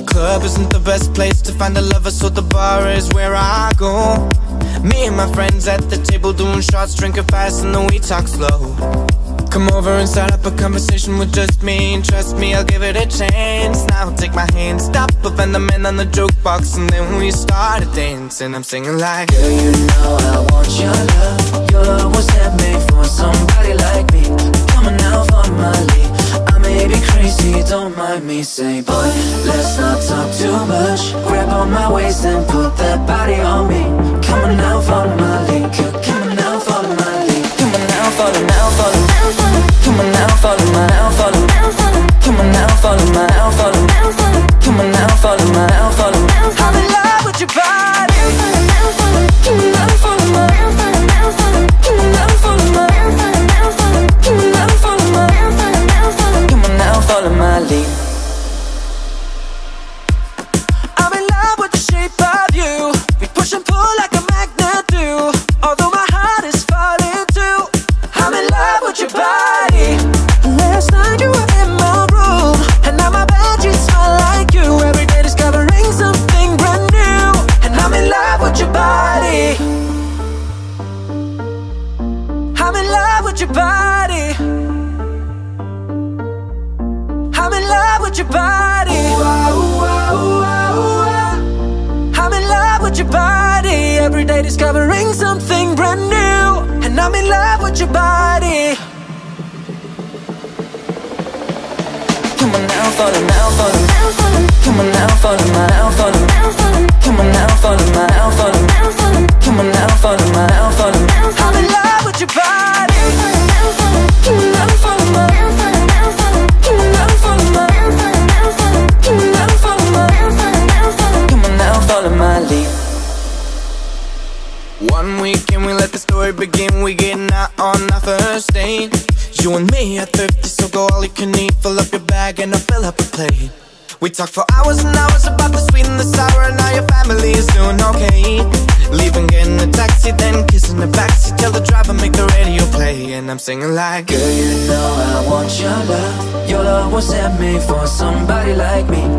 club isn't the best place to find a lover, so the bar is where I go. Me and my friends at the table doing shots, drinking fast, and then we talk slow. Come over and start up a conversation with just me, and trust me, I'll give it a chance. Now take my hand, stop up and the man on the jukebox, and then we started dancing. I'm singing like, girl, you know I want your love. Your love was handmade for somebody like me. Coming out for my lead. I may be crazy, don't mind me. Say, boy, let's not talk too much. Grab on my waist and put that body on me. Coming out for my lead. Coming out for my lead. Coming out for the now for the. Coming out for the now for the. Coming out for the now for the. Coming out for the now for the. I'm in love with your body. Coming out for the now for the. Coming out for the now for the. Coming out for the now for the. Coming out for the Mali. I'm in love with the shape of you. We push and pull like a magnet do. Although my heart is falling too. I'm in love with your body. Last night you were in my room, and now my bed sheets smell like you. Every day discovering something brand new, and I'm in love with your body. I'm in love with your body. I'm in love with your body. I'm in love with your body. Every day discovering something brand new, and I'm in love with your body. Come on now for the now for the. Come on now for the now for the. Come on now for the now for the. Come on now for the now for the. I'm in love with your body. Come on now for the now for the. Come on now for the now for the. Come on now for the now for the. Come on now for the Mali. one weekend we let the story begin. We getting out on our first date. You and me are thirsty, so go all you can eat. Fill up your bag and I'll fill up a plate. We talk for hours and hours about the sweet and the sour, and how your family is doing okay. Leaving, getting a taxi, then kissing the backseat. Tell the driver, make the radio play, and I'm singing like, girl, you know I want your love. Your love was handmade for somebody like me.